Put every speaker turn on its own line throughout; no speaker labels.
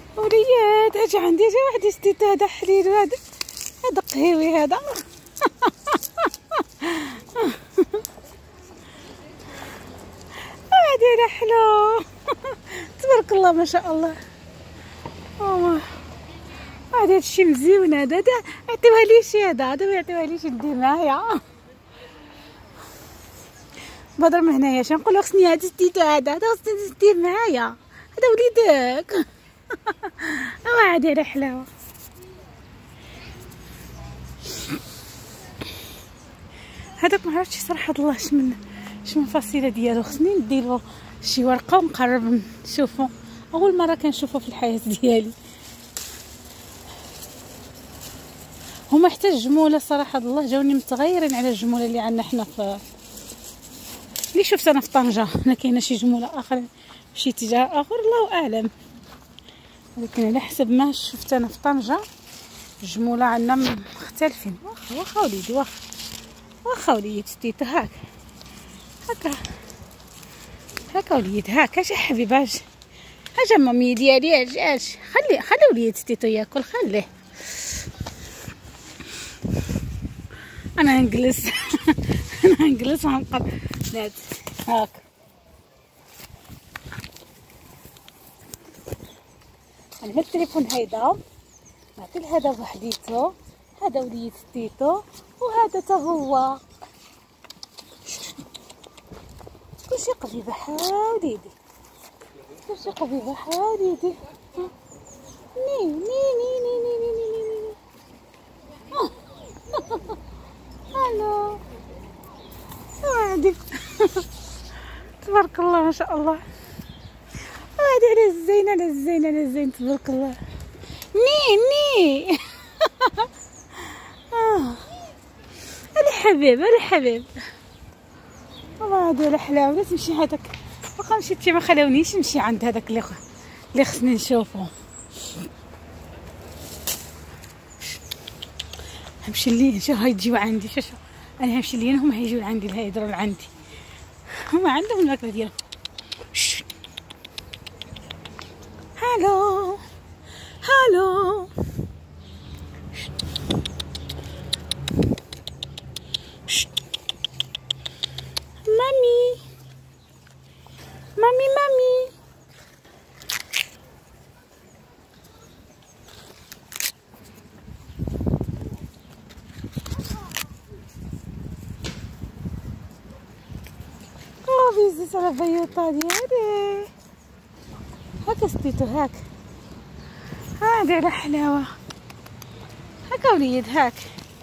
وليات اجي عندي اجي واحد ستيت هذا حليل هذا قهيوي هذا هذا حلو تبارك الله ما شاء الله. هذا الشيء مزيون هذا عطيوها لي شي هذا ما يعطيوها ليش ندير معايا بدر من هنايا شنو نقول له خصني هذا ستيتو هذا خصني دير معايا هذا وليدك هذا حلاوه. هذاك ما عرفتش صراحه الله شمن الفصيله ديالو خصني نديرو شي ورقه ونقرب نشوفو اول مره كنشوفو في الحياه ديالي. هما حتى الجموله صراحه الله جاوني متغيرين على الجموله اللي عندنا حنا في اللي شفت انا في طنجه. هنا كاينه شي جموله اخرين في شي اتجاه اخر الله اعلم، ولكن على حسب ما شفت انا في طنجه الجموله عندنا مختلفين. واخا وليدي واخا وليدي ستيتو هكا وليد هكا اش حبيبي اجي مامي ديالي اجي خلي وليد ستيتو ياكل خليه انا نجلس ونقرب هاك انا التليفون هيدا نعطي لهذا بوحديتو هذا وليد ستيتو وهذا تا هو كلشي قبيبه حوليدي كلشي قبيبه حوليدي ني الو هادي تبارك الله ما شاء الله. هادي على الزين تبارك الله ني الحبيب والله هادي على حلاوه. لا تمشي هذاك باقا مشيتي ما خلاونيش نمشي عند هذاك اللي خصني نشوفو. نمشي ليه شوف هيجيو عندي شوف انا همشي لين هما هيجيو عندي يهضروا لعندي هما عندهم الماكله ديالهم. هالو مامي بيزيس على بيوطة ديالي هاكا ستيتو هاك هادي على حلاوة هاكا وليد هاك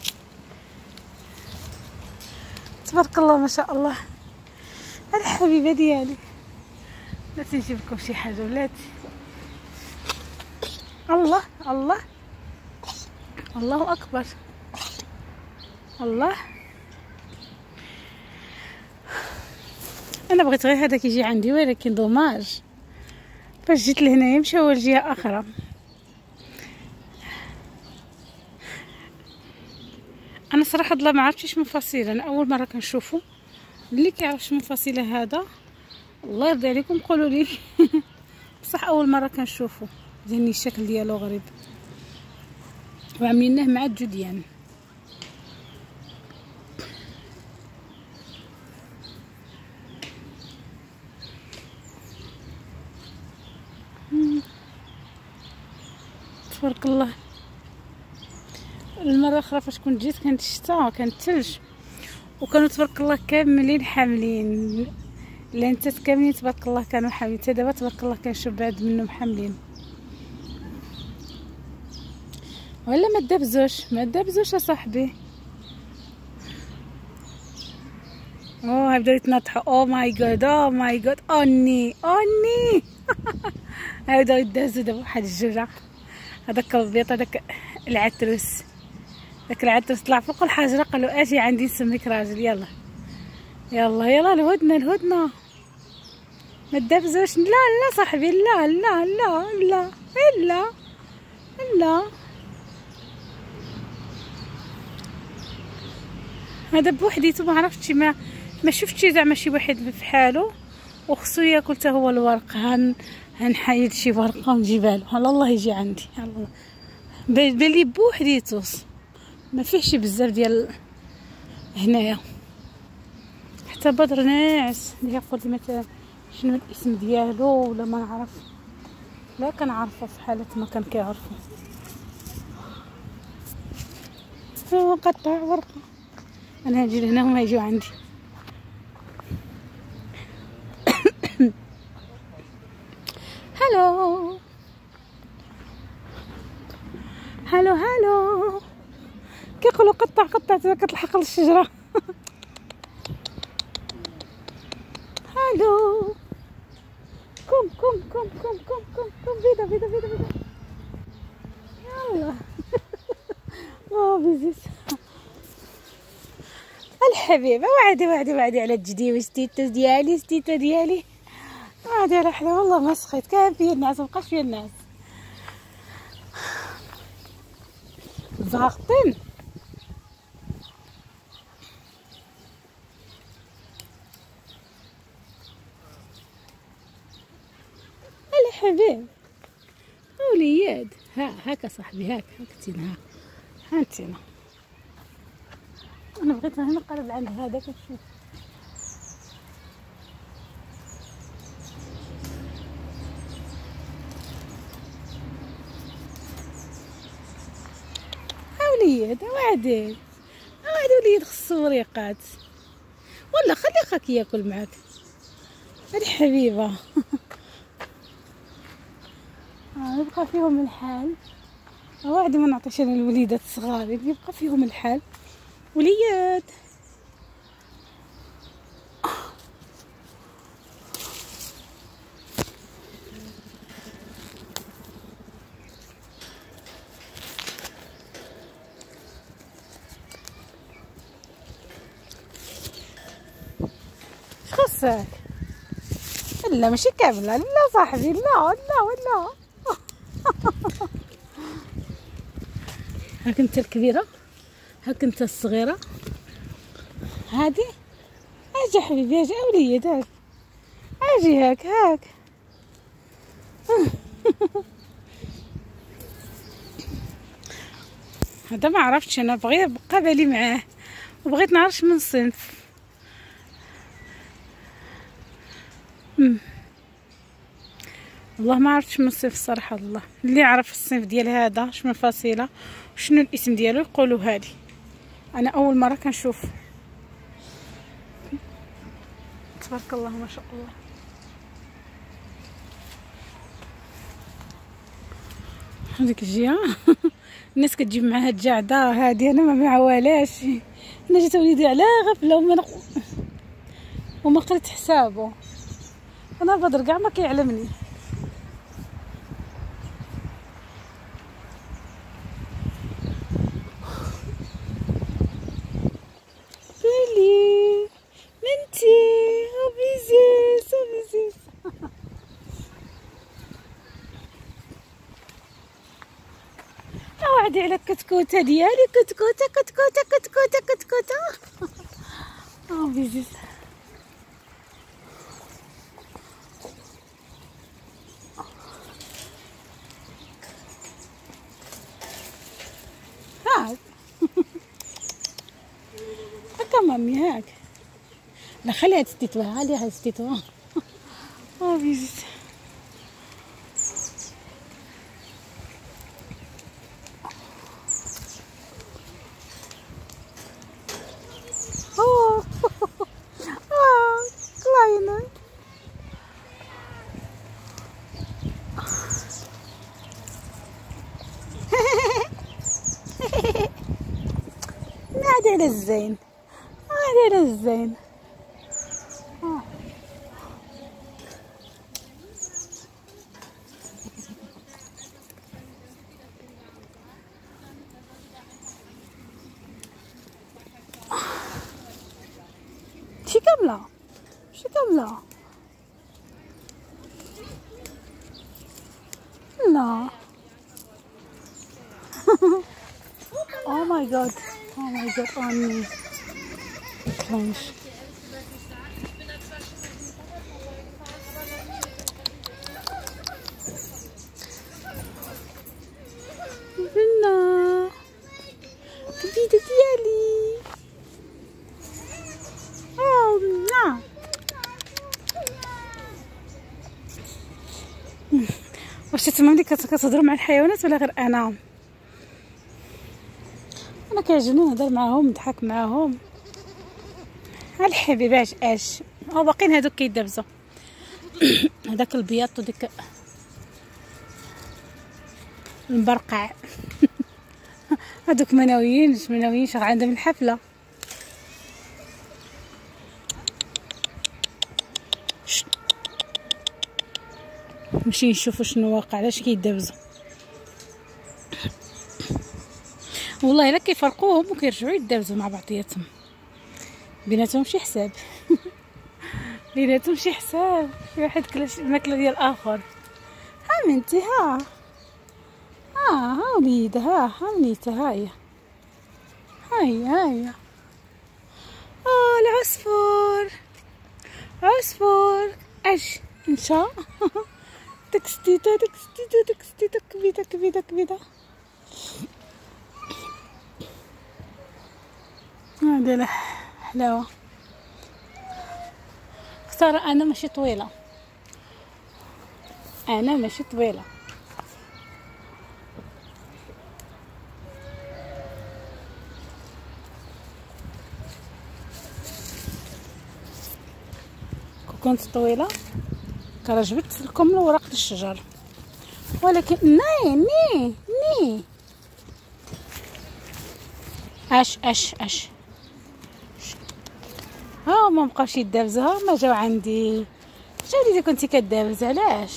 تبارك الله ما شاء الله. الحبيبة ديالي بلاتي نجيب لكم شي حاجة بلاتي. الله أكبر الله. انا بغيت غير هذاك يجي عندي ولكن دوماج فاش جيت لهنايا مشاو لجهه اخرى. انا صراحه الله ما عرفتش من فصيله انا اول مره كنشوفو. اللي كيعرف من فصيله هذا الله يرضي عليكم قولوا لي بصح اول مره كنشوفو جاني الشكل ديالو غريب وعاملينه مع الجديان. تبارك الله. المره الاخرى فاش كنت جيت كانت الشتا كانت الثلج وكانوا تبارك الله كاملين حاملين لانتات كاملين تبارك الله كانوا حاملين. حتى دابا تبارك الله كنشوف بعد منهم حاملين ولا ما دابزوش اصاحبي. بداو يتنطحوا او ماي جاد اوني بداو يدازو دابا واحد الجوجه. هذاك البيض هذاك العتروس طلع فوق الحجره قالوا اجي عندي نسميك راجل. يلا الهدنه ما تدابزوش. لا صاحبي لا هذا بوحديتو ما عرفتش ما شفتش زعما شي واحد بحالو وخصو ياكل حتى هو الورق. هنحيد شي ورقه ونجيبها له. على الله يجي عندي، على الله. بالي بوحديتوس ما فيهش بزاف ديال هنايا. حتى بدر ناعس اللي يقول لي مثلا شنو الاسم ديالو ولا ما نعرف. لا كنعرفه في حالة ما كان كيعرفو. هو قطع ورقه. انا هاجي لهنا وما يجيو عندي. هلو هلو هلو كيقولوا قطع قطع كتلحق للشجره. هلو كم كم كم كم كم كم كم بيضه بيضه بيضه بيضه. يلا بيزيس الحبيبه. وعدي على جدي وستيتا ديالي ستيتا ديالي. عادي على حدا والله ما سخيت. كان فيه الناس مبقاش فيه الناس. زغطين الحبيب ولياد. هاكا صاحبي هاك تينا ها انتينا. انا بغيت هنا نقرب عند هذاك نشوف. وليد وعدي وليد خصو وريقات ولا خلي خاك ياكل معاك الحبيبه. يبقى فيهم الحال. وعدي ما نعطيش انا الوليدات الصغار يبقى فيهم الحال. وليد خصك. لا ماشي كامله. لا صاحبي لا. هاك انت الكبيره هاك انت الصغيره. هادي اجي حبيبي اجي وليد هاك اجي هاك هذا ما عرفتش. انا بغيت بقى بالي معاه وبغيت نعرف من صنف. والله ما عرفتش من الصنف الصراحه. الله اللي عرف الصنف ديال هذا شنو الفصيله وشنو الاسم ديالو يقولوا هادي. انا اول مره كنشوف. تبارك الله ما شاء الله. هذيك الجهه الناس كتجيب معاها الجعده هادي. انا ما معوالاش. انا جيت وليدي على غفله وما قريت حسابه. انا بدر كاع ما كيعلمني. بيلي منتي وبيزيس وعدي على الكتكوته ديالي. كتكوته بيزيس. هاك هكا مامي هاك. لا خليها تستيتوها. عليها تستيتوها. بيزيس. كلاينة نادي على الزين. شي كاملة لا. Oh my god on clench. واش تما ملي كتهضروا مع الحيوانات ولا غير انا كيعجبني نهضر معاهم نضحك معاهم. الحبيب اش باقيين هادوك كيدابزوا هذاك البياض وديك المبرقع هادوك مناويين شغل عندهم الحفله. نمشي نشوفوا شنو واقع، علاش كيدابزوا. والله الا كيفرقوهم وكيرجعوا يدابزوا مع بعضياتهم، بيناتهم شي حساب بيناتهم شي حساب. شي واحد كلا الماكله ديال الاخر. ها بنتي ها وليده ها وليده هاهي العصفور اش انشا تكستيتا كبيده هادي حلاوه. اختار انا ماشي طويله كنت طويله كان جبت لكم الورق د الشجر، ولكن ني اش ها ما بقاوش يدابزوا. ها ما جاو عندي اذا كنتي كدابز علاش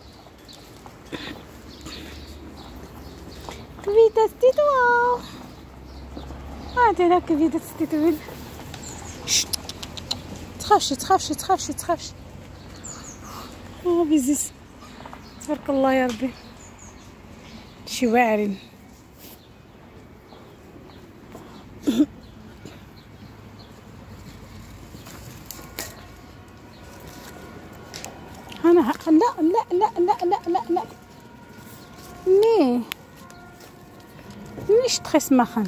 كبيده ستيتو هادي راه كبيده ستيتو. تخافش بيزيس تبارك الله يا ربي شي واعرين. انا لا مش تخس مخن.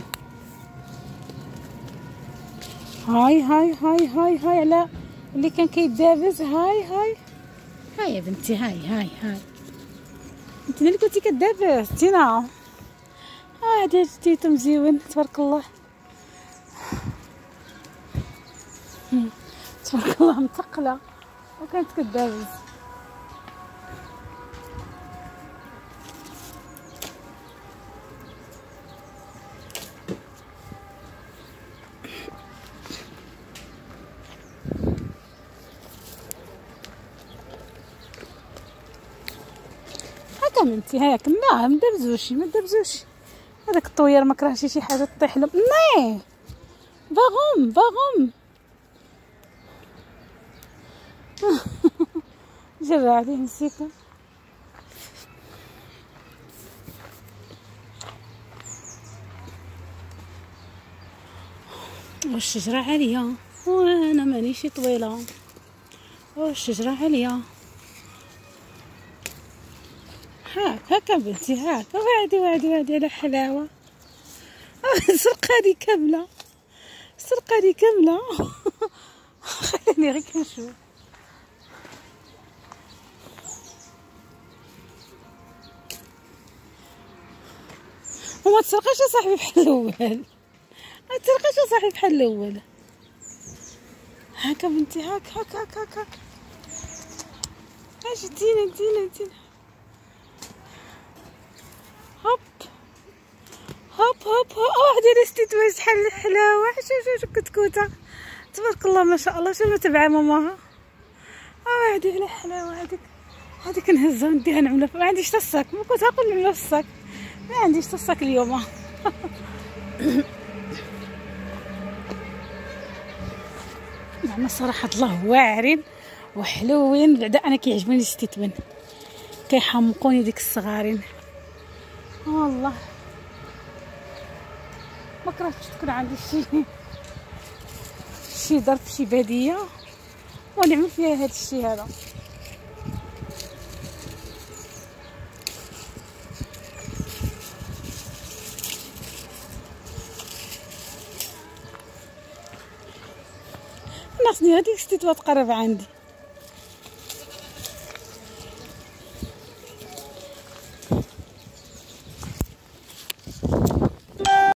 هاي على اللي كان كيدابز. هاي يا بنتي هاي انت اللي كنتي كدابز تينا. هادي جديتو مزيون تبارك الله تبارك الله متقله وكانت كدابز. هاكا بنتي هاك لا ما دابزوش هذاك الطوير ما كرهش شي حاجه تطيح له. ني باغوم جرى عليه نسيتو. والشجره عاليه وانا مانيش طويله. والشجره عاليه هاكا بنتي هاكا وعدي على حلاوه. سرقاني كامله خليني غير كنشوف. وما تسرقش يا صاحبي بحال الاول، هاكا بنتي هاكا اش دينا هوب واحد ستيت واش شحال الحلاوه. شوف كتكوته تبارك الله ما شاء الله. شوفوا تبع ماماها واحد على حلاوه. هذيك نهزها نديها نعملها ما عنديش حتى الصاك. ما كنت هاكل نعملها في الصاك، ما عنديش حتى الصاك اليوم. زعما صراحه الله واعرين وحلوين. بعدا انا كيعجبوني الستيتوين كيحمقوني ديك الصغارين والله. ما كرهتش تكون عندي شي ظرف شي باديه ونعمل فيها هذا الشيء هذا. خصني هذيك ستيتوا تقرب عندي.